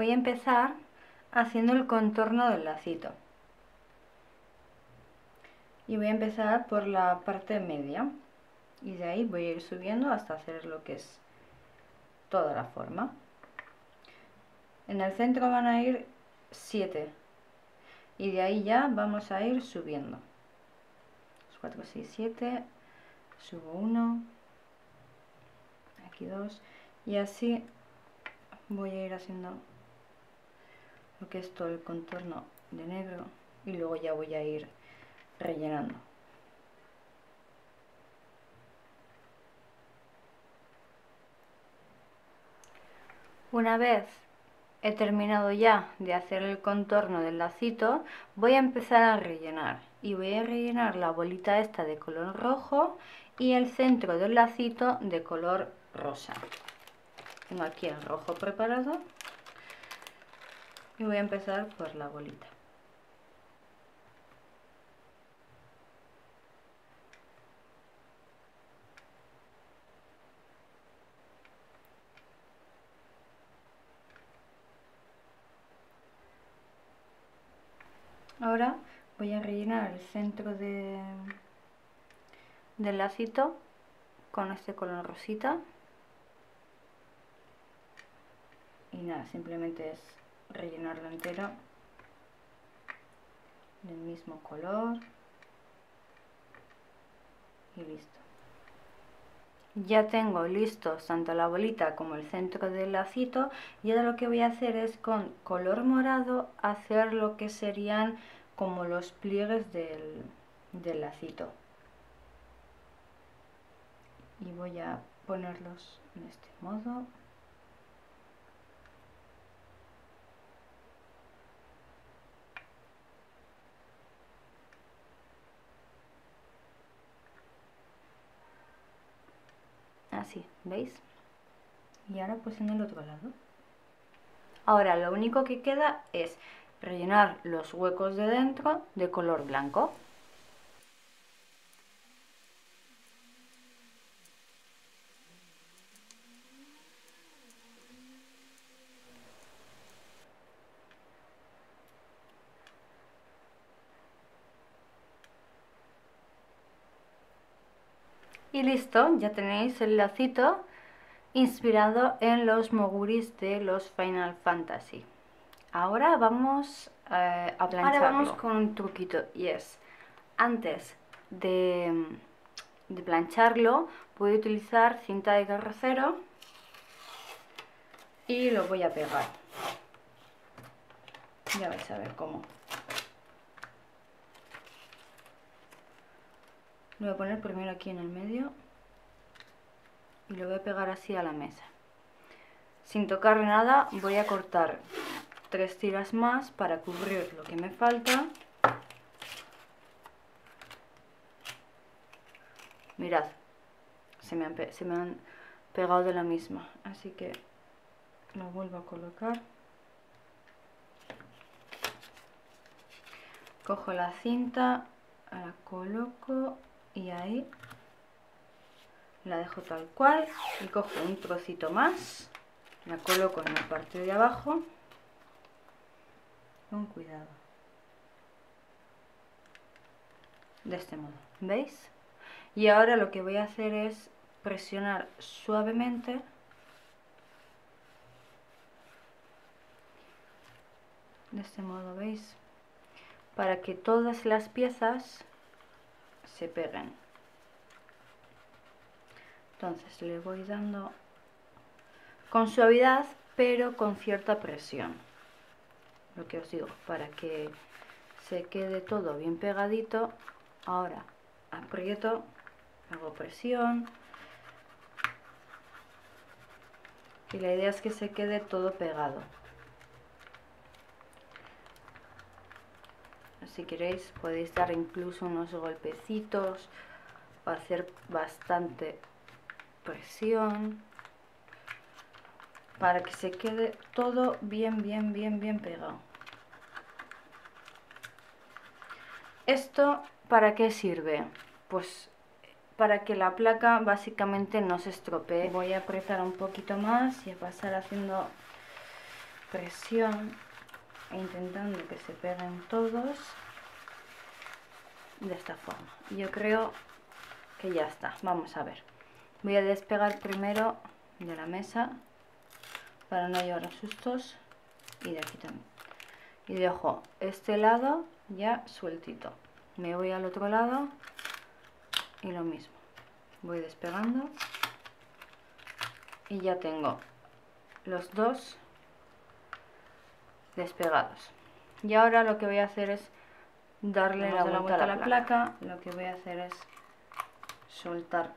voy a empezar haciendo el contorno del lacito. Y voy a empezar por la parte media. Y de ahí voy a ir subiendo hasta hacer lo que es toda la forma. En el centro van a ir 7. Y de ahí ya vamos a ir subiendo. 4, 6, 7. Subo 1. Aquí 2. Y así voy a ir haciendo lo que es todo el contorno de negro. Y luego ya voy a ir rellenando. Una vez he terminado ya de hacer el contorno del lacito, voy a empezar a rellenar. Y voy a rellenar la bolita esta de color rojo y el centro del lacito de color rosa. Tengo aquí el rojo preparado y voy a empezar por la bolita. Ahora voy a rellenar el centro del lacito con este color rosita. Y nada, simplemente es rellenarlo entero del mismo color. Y listo. Ya tengo listos tanto la bolita como el centro del lacito, y ahora lo que voy a hacer es con color morado hacer lo que serían como los pliegues del lacito. Y voy a ponerlos en este modo. Así, ¿veis? Y ahora pues en el otro lado. Ahora lo único que queda es rellenar los huecos de dentro de color blanco. Y listo, ya tenéis el lacito inspirado en los moguris de los Final Fantasy. Ahora vamos a plancharlo. Ahora vamos con un truquito, y es, antes de plancharlo, voy a utilizar cinta de carrocero y lo voy a pegar. Ya vais a ver cómo. Lo voy a poner primero aquí en el medio y lo voy a pegar así a la mesa. Sin tocar nada, voy a cortar 3 tiras más para cubrir lo que me falta. Mirad, se me han pegado de la misma, así que lo vuelvo a colocar. Cojo la cinta, la coloco y ahí la dejo tal cual, y cojo un trocito más, la coloco en la parte de abajo con cuidado, de este modo, ¿veis? Y ahora lo que voy a hacer es presionar suavemente de este modo, ¿veis? Para que todas las piezas se peguen. Entonces le voy dando con suavidad, pero con cierta presión. Lo que os digo, para que se quede todo bien pegadito. Ahora aprieto, hago presión. Y la idea es que se quede todo pegado. Si queréis podéis dar incluso unos golpecitos o hacer bastante presión para que se quede todo bien pegado. ¿Esto para qué sirve? Pues para que la placa básicamente no se estropee. Voy a apretar un poquito más y a pasar haciendo presión e intentando que se peguen todos de esta forma. Yo creo que ya está. Vamos a ver. Voy a despegar primero de la mesa para no llevar sustos y de aquí también. Y dejo este lado ya sueltito. Me voy al otro lado y lo mismo. Voy despegando y ya tengo los dos despegados. Y ahora lo que voy a hacer es darle la vuelta a la placa. Lo que voy a hacer es soltar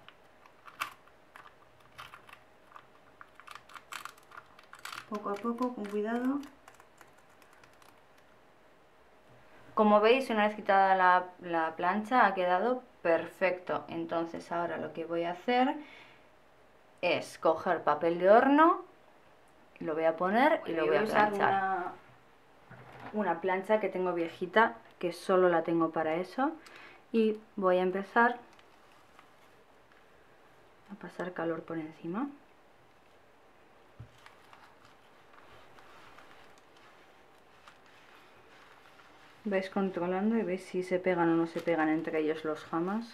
poco a poco, con cuidado. Como veis, una vez quitada la plancha ha quedado perfecto. Entonces ahora lo que voy a hacer es coger papel de horno, lo voy a poner y lo voy a planchar. Una plancha que tengo viejita, que solo la tengo para eso, y voy a empezar a pasar calor por encima. Vais controlando y veis si se pegan o no se pegan entre ellos los jamas.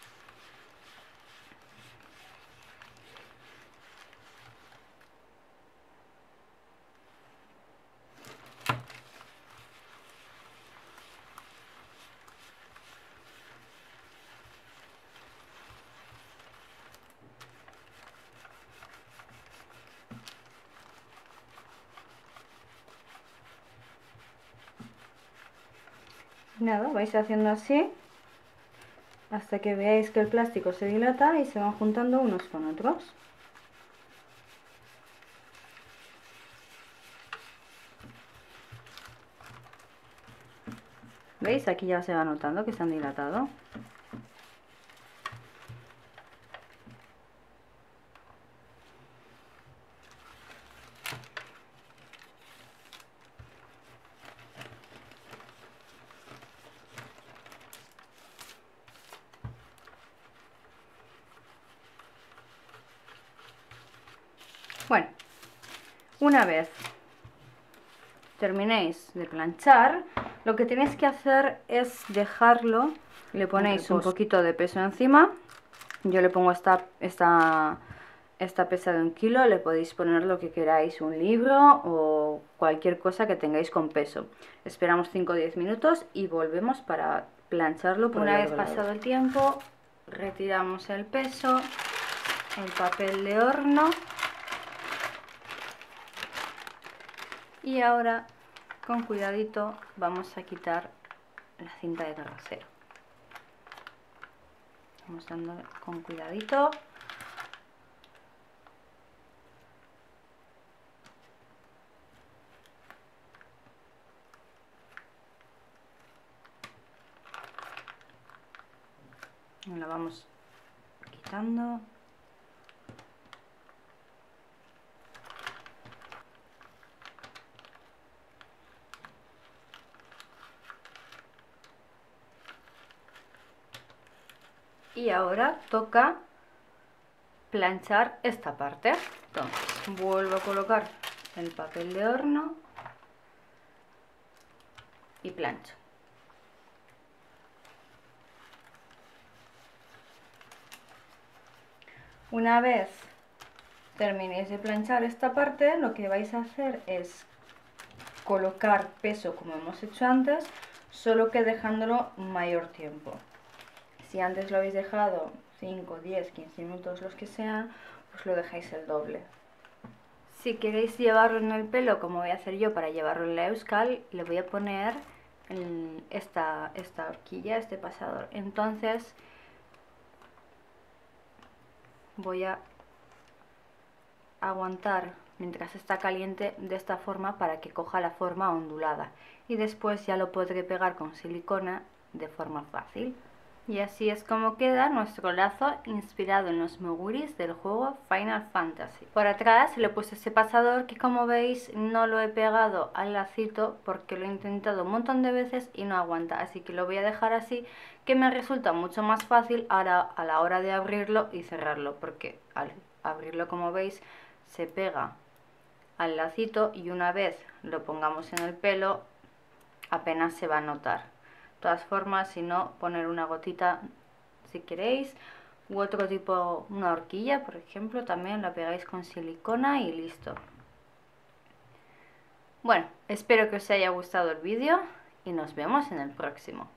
Nada, vais haciendo así hasta que veáis que el plástico se dilata y se van juntando unos con otros. ¿Veis? Aquí ya se va notando que se han dilatado. Bueno, una vez terminéis de planchar, lo que tenéis que hacer es dejarlo, le ponéis un poquito de peso encima. Yo le pongo esta pesa de 1 kilo, le podéis poner lo que queráis, un libro o cualquier cosa que tengáis con peso. Esperamos 5 o 10 minutos y volvemos para plancharlo por Una vez pasado el tiempo, retiramos el peso, el papel de horno y ahora con cuidadito vamos a quitar la cinta de trasero. Vamos dando con cuidadito. La vamos quitando. Y ahora toca planchar esta parte. Entonces vuelvo a colocar el papel de horno y plancho. Una vez terminéis de planchar esta parte, lo que vais a hacer es colocar peso como hemos hecho antes, solo que dejándolo mayor tiempo. Si antes lo habéis dejado 5, 10, 15 minutos, los que sean, pues lo dejáis el doble. Si queréis llevarlo en el pelo, como voy a hacer yo para llevarlo en la Euskal, le voy a poner esta horquilla, este pasador. Entonces voy a aguantar mientras está caliente de esta forma para que coja la forma ondulada. Y después ya lo podré pegar con silicona de forma fácil. Y así es como queda nuestro lazo inspirado en los moguris del juego Final Fantasy. Por atrás le he puesto ese pasador que, como veis, no lo he pegado al lacito porque lo he intentado un montón de veces y no aguanta. Así que lo voy a dejar así, que me resulta mucho más fácil ahora a la hora de abrirlo y cerrarlo, porque al abrirlo, como veis, se pega al lacito y una vez lo pongamos en el pelo apenas se va a notar. De todas formas, si no, poner una gotita si queréis, u otro tipo, una horquilla por ejemplo, también la pegáis con silicona y listo. Bueno, espero que os haya gustado el vídeo y nos vemos en el próximo.